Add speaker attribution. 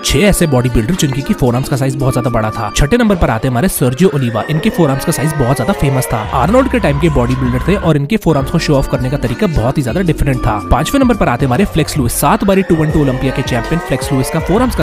Speaker 1: 6 ऐसे body builder जिनकी की फोरआर्म्स का साइज बहुत ज्यादा बड़ा था। छठे नंबर पर आते हमारे सर्जियो ओलिवा। इनके फोरआर्म्स का साइज बहुत ज्यादा फेमस था। आर्नोल्ड के टाइम के बॉडी बिल्डर थे और इनके फोरआर्म्स को शो ऑफ करने का तरीका बहुत ही ज्यादा डिफरेंट था। 5वें नंबर पर आते हमारे फ्लेक्स लुइस। 7 बारी 212 ओलंपिया के चैंपियन फ्लेक्स लुइस का फोरआर्म्स